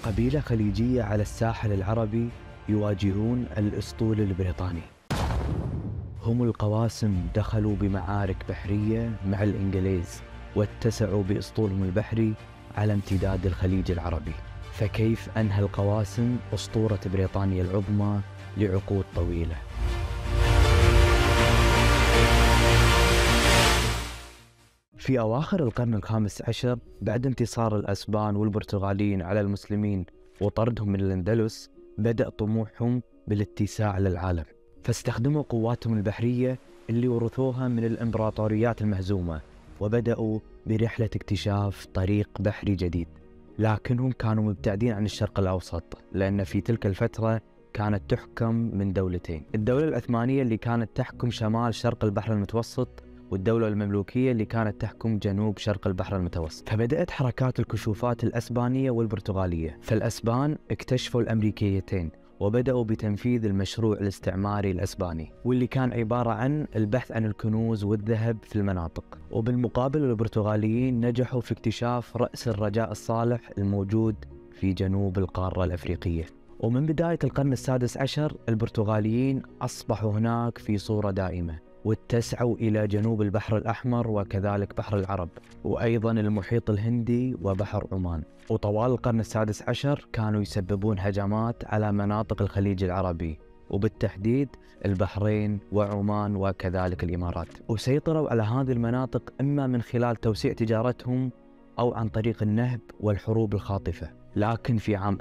قبيلة خليجية على الساحل العربي يواجهون الأسطول البريطاني. هم القواسم دخلوا بمعارك بحرية مع الإنجليز واتسعوا بأسطولهم البحري على امتداد الخليج العربي. فكيف أنهى القواسم أسطورة بريطانيا العظمى لعقود طويلة؟ في أواخر القرن الخامس عشر، بعد انتصار الأسبان والبرتغاليين على المسلمين وطردهم من الأندلس، بدأ طموحهم بالاتساع للعالم، فاستخدموا قواتهم البحرية اللي ورثوها من الإمبراطوريات المهزومة، وبدأوا برحلة اكتشاف طريق بحري جديد. لكنهم كانوا مبتعدين عن الشرق الأوسط، لأن في تلك الفترة كانت تحكم من دولتين: الدولة العثمانية اللي كانت تحكم شمال شرق البحر المتوسط، والدولة المملوكية اللي كانت تحكم جنوب شرق البحر المتوسط. فبدأت حركات الكشوفات الأسبانية والبرتغالية، فالأسبان اكتشفوا الأمريكيتين وبدأوا بتنفيذ المشروع الاستعماري الأسباني، واللي كان عبارة عن البحث عن الكنوز والذهب في المناطق. وبالمقابل البرتغاليين نجحوا في اكتشاف رأس الرجاء الصالح الموجود في جنوب القارة الأفريقية. ومن بداية القرن السادس عشر البرتغاليين أصبحوا هناك في صورة دائمة، واتسعوا إلى جنوب البحر الأحمر وكذلك بحر العرب، وأيضا المحيط الهندي وبحر عمان. وطوال القرن السادس عشر كانوا يسببون هجمات على مناطق الخليج العربي، وبالتحديد البحرين وعمان وكذلك الإمارات. وسيطروا على هذه المناطق إما من خلال توسيع تجارتهم أو عن طريق النهب والحروب الخاطفة. لكن في عام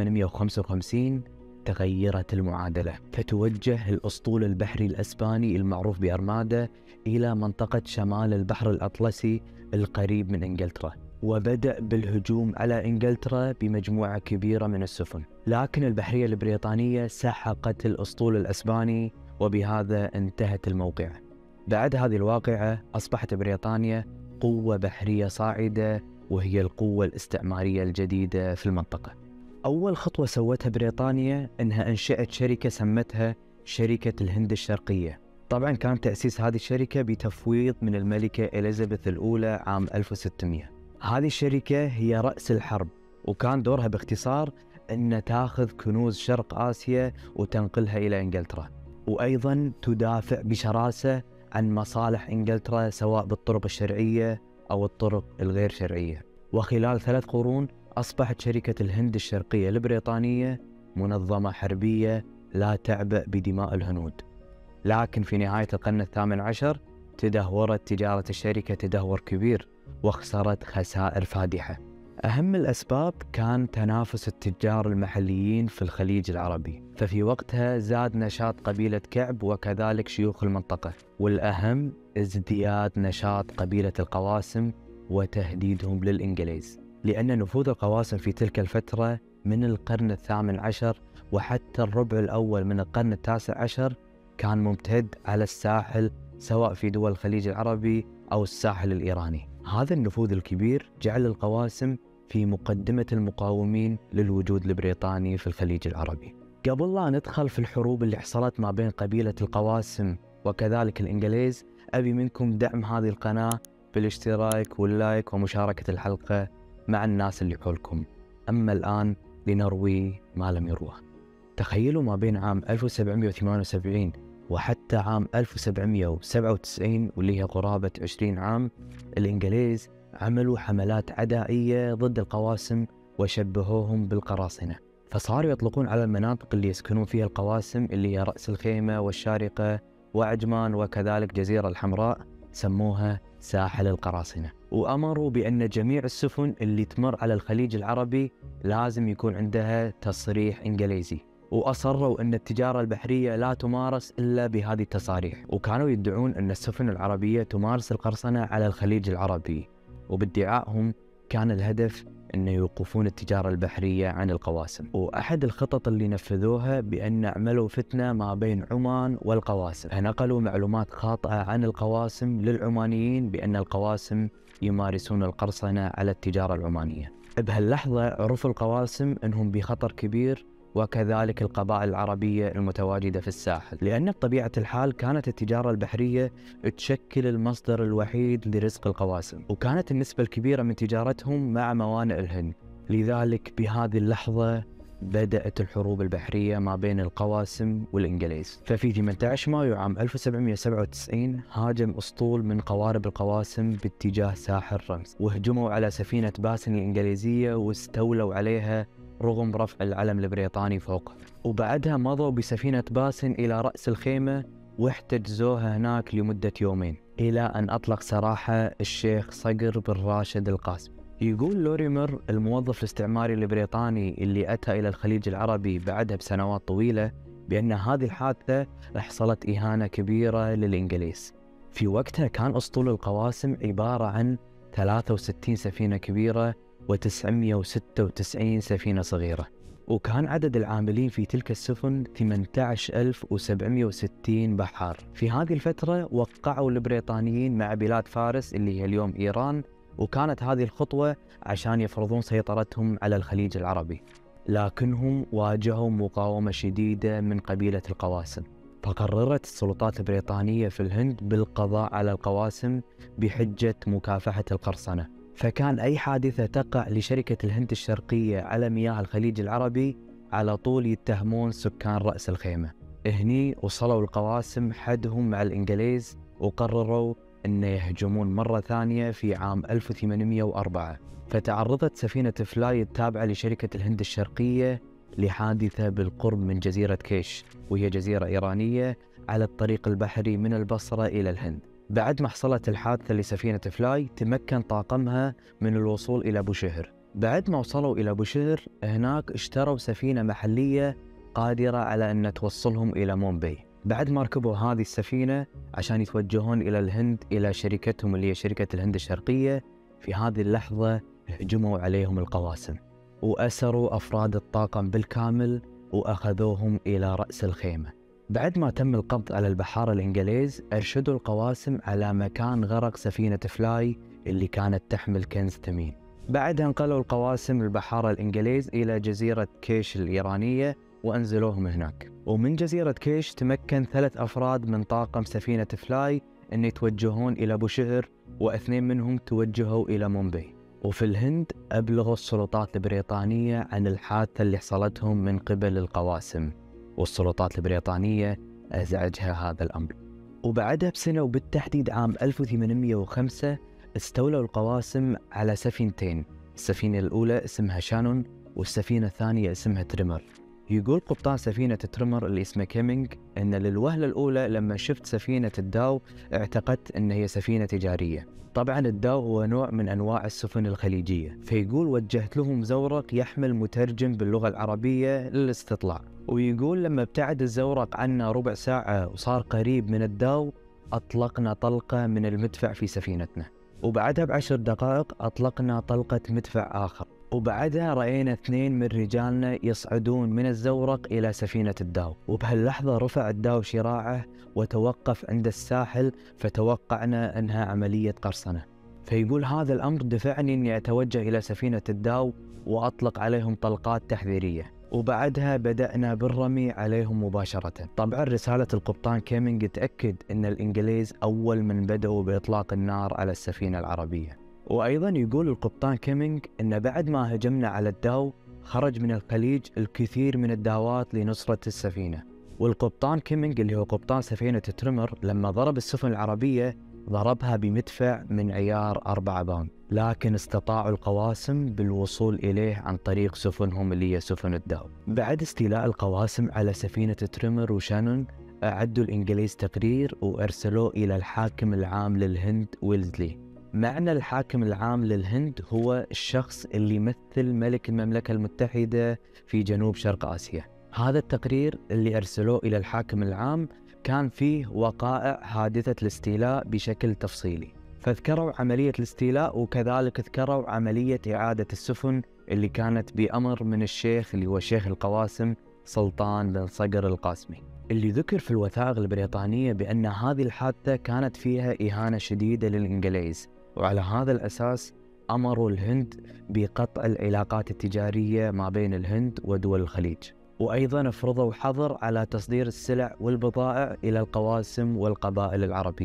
1855 تغيرت المعادلة، فتوجه الأسطول البحري الأسباني المعروف بأرمادا إلى منطقة شمال البحر الأطلسي القريب من إنجلترا، وبدأ بالهجوم على إنجلترا بمجموعة كبيرة من السفن. لكن البحرية البريطانية سحقت الأسطول الأسباني، وبهذا انتهت الموقعة. بعد هذه الواقعة أصبحت بريطانيا قوة بحرية صاعدة، وهي القوة الاستعمارية الجديدة في المنطقة. أول خطوة سوتها بريطانيا أنها أنشأت شركة سمتها شركة الهند الشرقية. طبعا كان تأسيس هذه الشركة بتفويض من الملكة إليزابيث الأولى عام 1600. هذه الشركة هي رأس الحرب، وكان دورها باختصار أن تأخذ كنوز شرق آسيا وتنقلها إلى إنجلترا، وأيضا تدافع بشراسة عن مصالح إنجلترا سواء بالطرق الشرعية أو الطرق الغير شرعية. وخلال 3 قرون أصبحت شركة الهند الشرقية البريطانية منظمة حربية لا تعبأ بدماء الهنود. لكن في نهاية القرن الثامن عشر تدهورت تجارة الشركة تدهور كبير، وخسرت خسائر فادحة. أهم الأسباب كان تنافس التجار المحليين في الخليج العربي، ففي وقتها زاد نشاط قبيلة كعب وكذلك شيوخ المنطقة، والأهم ازدياد نشاط قبيلة القواسم وتهديدهم للإنجليز، لأن نفوذ القواسم في تلك الفترة من القرن الثامن عشر وحتى الربع الأول من القرن التاسع عشر كان ممتد على الساحل، سواء في دول الخليج العربي أو الساحل الإيراني. هذا النفوذ الكبير جعل القواسم في مقدمة المقاومين للوجود البريطاني في الخليج العربي. قبل لا ندخل في الحروب اللي حصلت ما بين قبيلة القواسم وكذلك الإنجليز، أبي منكم دعم هذه القناة بالاشتراك واللايك ومشاركة الحلقة مع الناس اللي حولكم. أما الآن لنروي ما لم يروى. تخيلوا ما بين عام 1778 وحتى عام 1797، واللي هي قرابة 20 عام، الإنجليز عملوا حملات عدائية ضد القواسم وشبهوهم بالقراصنة، فصاروا يطلقون على المناطق اللي يسكنون فيها القواسم اللي هي رأس الخيمة والشارقة وعجمان وكذلك جزيرة الحمراء، سموها ساحل القراصنة. وأمروا بأن جميع السفن اللي تمر على الخليج العربي لازم يكون عندها تصريح إنجليزي، وأصروا أن التجارة البحرية لا تمارس إلا بهذه التصاريح. وكانوا يدعون أن السفن العربية تمارس القرصنة على الخليج العربي، وبادعائهم كان الهدف أن يوقفون التجارة البحرية عن القواسم. وأحد الخطط اللي نفذوها بأن عملوا فتنة ما بين عمان والقواسم، فنقلوا معلومات خاطئة عن القواسم للعمانيين بأن القواسم يمارسون القرصنة على التجارة العمانية. بهاللحظة عرفوا القواسم أنهم بخطر كبير، وكذلك القبائل العربية المتواجدة في الساحل، لأن بطبيعة الحال كانت التجارة البحرية تشكل المصدر الوحيد لرزق القواسم، وكانت النسبة الكبيرة من تجارتهم مع موانئ الهند لذلك بهذه اللحظة بدأت الحروب البحرية ما بين القواسم والإنجليز. ففي 18 مايو عام 1797 هاجم أسطول من قوارب القواسم باتجاه ساحل رمز، وهجموا على سفينة باسن الإنجليزية واستولوا عليها رغم رفع العلم البريطاني فوقها. وبعدها مضوا بسفينة باسن إلى رأس الخيمة واحتجزوها هناك لمدة يومين، إلى أن أطلق سراحة الشيخ صقر بن راشد القاسمي. يقول لوريمر الموظف الاستعماري البريطاني اللي أتى إلى الخليج العربي بعدها بسنوات طويلة بأن هذه الحادثة حصلت إهانة كبيرة للإنجليز. في وقتها كان أسطول القواسم عبارة عن 63 سفينة كبيرة و996 سفينة صغيرة، وكان عدد العاملين في تلك السفن 18760 بحار. في هذه الفترة وقعوا البريطانيين مع بلاد فارس اللي هي اليوم إيران، وكانت هذه الخطوة عشان يفرضون سيطرتهم على الخليج العربي، لكنهم واجهوا مقاومة شديدة من قبيلة القواسم. فقررت السلطات البريطانية في الهند بالقضاء على القواسم بحجة مكافحة القرصنة. فكان أي حادثة تقع لشركة الهند الشرقية على مياه الخليج العربي على طول يتهمون سكان رأس الخيمة. هني وصلوا القواسم حدهم مع الإنجليز وقرروا أن يهجمون مرة ثانية في عام 1804. فتعرضت سفينة فلاي التابعة لشركة الهند الشرقية لحادثة بالقرب من جزيرة كيش، وهي جزيرة إيرانية على الطريق البحري من البصرة إلى الهند. بعد ما حصلت الحادثة لسفينة فلاي تمكن طاقمها من الوصول إلى بوشهر. بعد ما وصلوا إلى بوشهر هناك اشتروا سفينة محلية قادرة على أن توصلهم إلى مومباي. بعد ما ركبوا هذه السفينة عشان يتوجهون إلى الهند إلى شركتهم اللي هي شركة الهند الشرقية، في هذه اللحظة هجموا عليهم القواسم وأسروا أفراد الطاقم بالكامل وأخذوهم إلى رأس الخيمة. بعد ما تم القبض على البحارة الإنجليز أرشدوا القواسم على مكان غرق سفينة فلاي اللي كانت تحمل كنز ثمين. بعدها انقلوا القواسم البحارة الإنجليز إلى جزيرة كيش الإيرانية وأنزلوهم هناك. ومن جزيرة كيش تمكن 3 أفراد من طاقم سفينة فلاي أن يتوجهون إلى بوشهر، واثنين منهم توجهوا إلى مومباي. وفي الهند أبلغوا السلطات البريطانية عن الحادثة اللي حصلتهم من قبل القواسم، والسلطات البريطانية أزعجها هذا الأمر. وبعدها بسنة وبالتحديد عام 1805 استولوا القواسم على سفينتين، السفينة الأولى اسمها شانون والسفينة الثانية اسمها تريمر. يقول قبطان سفينة تريمر اللي اسمه كيمينج أن للوهلة الأولى لما شفت سفينة الداو اعتقدت أن هي سفينة تجارية. طبعا الداو هو نوع من أنواع السفن الخليجية. فيقول وجهت لهم زورق يحمل مترجم باللغة العربية للاستطلاع. ويقول لما ابتعد الزورق عنا ربع ساعة وصار قريب من الداو أطلقنا طلقة من المدفع في سفينتنا، وبعدها ب10 دقائق أطلقنا طلقة مدفع آخر، وبعدها رأينا 2 من رجالنا يصعدون من الزورق إلى سفينة الداو. وبهاللحظة رفع الداو شراعه وتوقف عند الساحل، فتوقعنا أنها عملية قرصنة. فيقول هذا الأمر دفعني أني أتوجه إلى سفينة الداو وأطلق عليهم طلقات تحذيرية، وبعدها بدأنا بالرمي عليهم مباشرة. طبعا رسالة القبطان كيمينج تأكد أن الإنجليز أول من بدأوا بإطلاق النار على السفينة العربية. وأيضا يقول القبطان كيمينج أن بعد ما هجمنا على الداو خرج من الخليج الكثير من الدعوات لنصرة السفينة. والقبطان كيمينج اللي هو قبطان سفينة تريمر لما ضرب السفن العربية ضربها بمدفع من عيار 4 باوند، لكن استطاعوا القواسم بالوصول إليه عن طريق سفنهم اللي هي سفن الداو. بعد استيلاء القواسم على سفينة تريمر وشانون أعدوا الإنجليز تقرير وأرسلوه إلى الحاكم العام للهند ويلزلي. معنى الحاكم العام للهند هو الشخص اللي يمثل ملك المملكة المتحدة في جنوب شرق آسيا. هذا التقرير اللي أرسلوه إلى الحاكم العام كان فيه وقائع حادثة الاستيلاء بشكل تفصيلي، فذكروا عملية الاستيلاء وكذلك ذكروا عملية إعادة السفن اللي كانت بأمر من الشيخ اللي هو شيخ القواسم سلطان بن صقر القاسمي. اللي ذكر في الوثائق البريطانية بأن هذه الحادثة كانت فيها إهانة شديدة للإنجليز، وعلى هذا الأساس أمروا الهند بقطع العلاقات التجارية ما بين الهند ودول الخليج، وأيضا فرضوا حظر على تصدير السلع والبضائع إلى القواسم والقبائل العربية.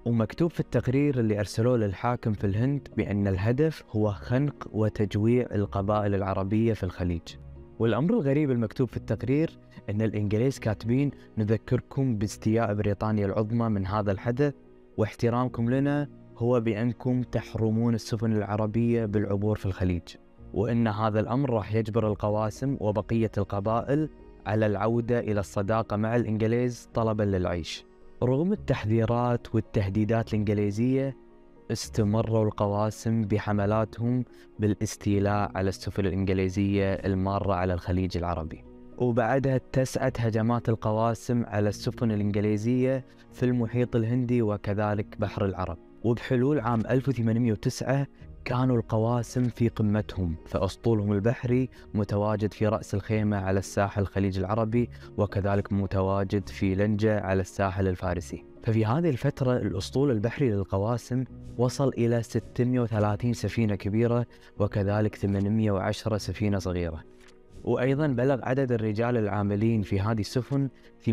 ومكتوب في التقرير اللي أرسلوه للحاكم في الهند بأن الهدف هو خنق وتجويع القبائل العربية في الخليج. والأمر الغريب المكتوب في التقرير أن الإنجليز كاتبين: نذكركم باستياء بريطانيا العظمى من هذا الحدث، واحترامكم لنا هو بأنكم تحرمون السفن العربية بالعبور في الخليج، وأن هذا الأمر راح يجبر القواسم وبقية القبائل على العودة إلى الصداقة مع الإنجليز طلبا للعيش. رغم التحذيرات والتهديدات الإنجليزية، استمروا القواسم بحملاتهم بالاستيلاء على السفن الإنجليزية المارة على الخليج العربي، وبعدها اتسعت هجمات القواسم على السفن الإنجليزية في المحيط الهندي وكذلك بحر العرب. وبحلول عام 1809 كانوا القواسم في قمتهم، فأسطولهم البحري متواجد في رأس الخيمة على الساحل الخليج العربي، وكذلك متواجد في لنجة على الساحل الفارسي. ففي هذه الفترة الأسطول البحري للقواسم وصل إلى 630 سفينة كبيرة، وكذلك 810 سفينة صغيرة. وأيضا بلغ عدد الرجال العاملين في هذه السفن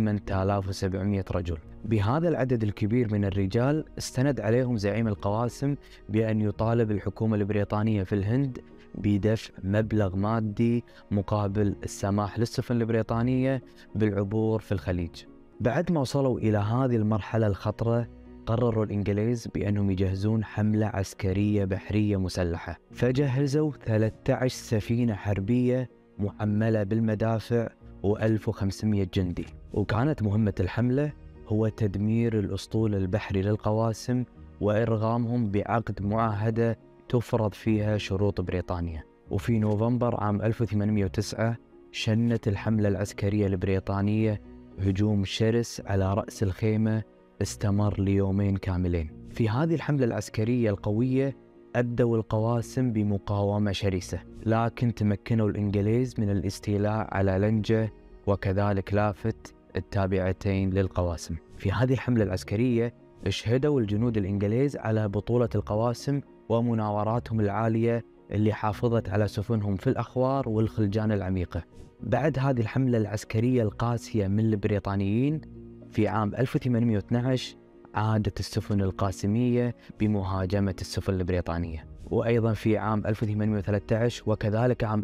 8700 رجل. بهذا العدد الكبير من الرجال استند عليهم زعيم القواسم بأن يطالب الحكومة البريطانية في الهند بدفع مبلغ مادي مقابل السماح للسفن البريطانية بالعبور في الخليج. بعد ما وصلوا إلى هذه المرحلة الخطرة، قرروا الإنجليز بأنهم يجهزون حملة عسكرية بحرية مسلحة، فجهزوا 13 سفينة حربية محملة بالمدافع و1500 جندي. وكانت مهمة الحملة هو تدمير الأسطول البحري للقواسم وإرغامهم بعقد معاهدة تفرض فيها شروط بريطانيا. وفي نوفمبر عام 1809 شنت الحملة العسكرية البريطانية هجوم شرس على رأس الخيمة استمر ليومين كاملين. في هذه الحملة العسكرية القوية أبدوا القواسم بمقاومة شرسة، لكن تمكنوا الإنجليز من الاستيلاء على لنجة وكذلك لافت التابعتين للقواسم. في هذه الحملة العسكرية اشهدوا الجنود الإنجليز على بطولة القواسم ومناوراتهم العالية اللي حافظت على سفنهم في الأخوار والخلجان العميقة. بعد هذه الحملة العسكرية القاسية من البريطانيين، في عام 1812 عادت السفن القاسمية بمهاجمة السفن البريطانية. وأيضا في عام 1813 وكذلك عام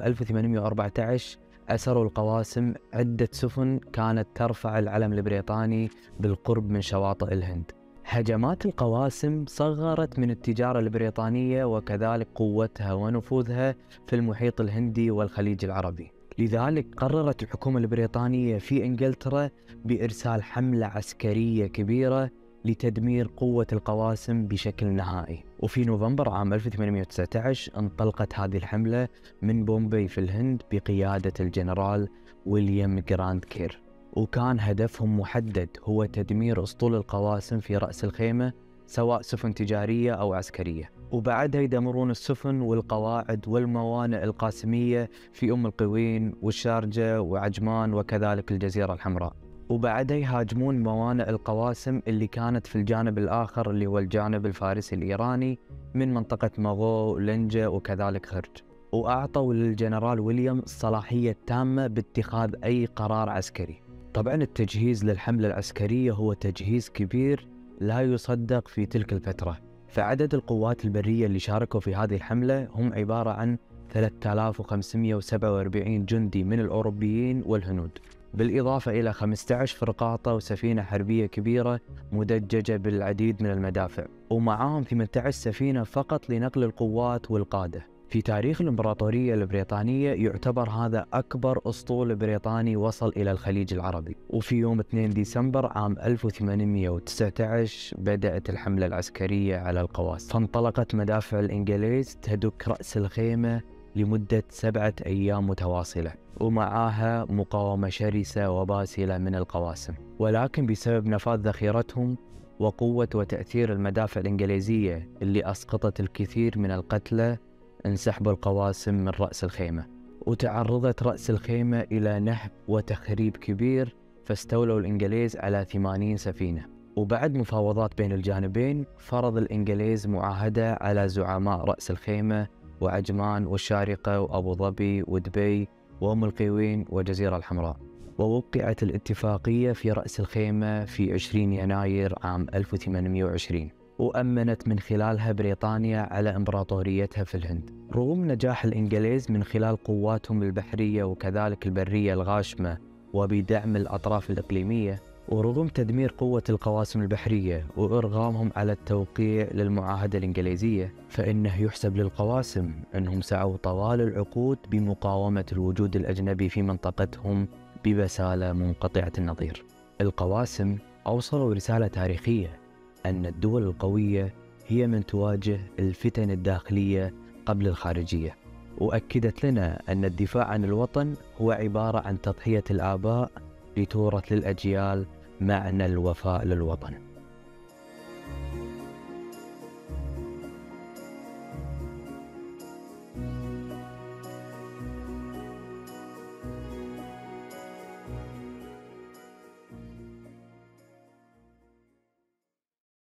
1814 أسروا القواسم عدة سفن كانت ترفع العلم البريطاني بالقرب من شواطئ الهند. هجمات القواسم صغرت من التجارة البريطانية وكذلك قوتها ونفوذها في المحيط الهندي والخليج العربي. لذلك قررت الحكومة البريطانية في إنجلترا بإرسال حملة عسكرية كبيرة لتدمير قوة القواسم بشكل نهائي. وفي نوفمبر عام 1819 انطلقت هذه الحملة من بومبي في الهند بقيادة الجنرال ويليام جراند كير، وكان هدفهم محدد هو تدمير أسطول القواسم في رأس الخيمة سواء سفن تجارية أو عسكرية، وبعدها يدمرون السفن والقواعد والموانئ القاسمية في أم القوين والشارجة وعجمان وكذلك الجزيرة الحمراء. وبعدها يهاجمون موانئ القواسم اللي كانت في الجانب الآخر اللي هو الجانب الفارسي الإيراني من منطقة مغو لنجة وكذلك خرج. وأعطوا للجنرال ويليام الصلاحية التامة باتخاذ أي قرار عسكري. طبعا التجهيز للحملة العسكرية هو تجهيز كبير لا يصدق في تلك الفترة. فعدد القوات البرية اللي شاركوا في هذه الحملة هم عبارة عن 3547 جندي من الأوروبيين والهنود، بالإضافة إلى 15 فرقاطة وسفينة حربية كبيرة مدججة بالعديد من المدافع، ومعهم 18 سفينة فقط لنقل القوات والقادة. في تاريخ الإمبراطورية البريطانية يعتبر هذا أكبر أسطول بريطاني وصل إلى الخليج العربي. وفي يوم 2 ديسمبر عام 1819 بدأت الحملة العسكرية على القواسم، فانطلقت مدافع الإنجليز تدك رأس الخيمة لمدة 7 أيام متواصلة، ومعها مقاومة شرسة وباسلة من القواسم. ولكن بسبب نفاذ ذخيرتهم وقوة وتأثير المدافع الإنجليزية اللي أسقطت الكثير من القتلى، انسحب القواسم من رأس الخيمة، وتعرضت رأس الخيمة إلى نهب وتخريب كبير، فاستولوا الإنجليز على 80 سفينة. وبعد مفاوضات بين الجانبين فرض الإنجليز معاهدة على زعماء رأس الخيمة وعجمان والشارقة وأبو ظبي ودبي وأم القوين والجزيرة الحمراء، ووقعت الاتفاقية في رأس الخيمة في 20 يناير عام 1820، وأمنت من خلالها بريطانيا على إمبراطوريتها في الهند. رغم نجاح الإنجليز من خلال قواتهم البحرية وكذلك البرية الغاشمة وبدعم الأطراف الإقليمية، ورغم تدمير قوة القواسم البحرية وإرغامهم على التوقيع للمعاهدة الإنجليزية، فإنه يحسب للقواسم أنهم سعوا طوال العقود بمقاومة الوجود الأجنبي في منطقتهم ببسالة منقطعة النظير. القواسم أوصلوا رسالة تاريخية أن الدول القوية هي من تواجه الفتن الداخلية قبل الخارجية، وأكدت لنا أن الدفاع عن الوطن هو عبارة عن تضحية الآباء لتورث للأجيال معنى الوفاء للوطن.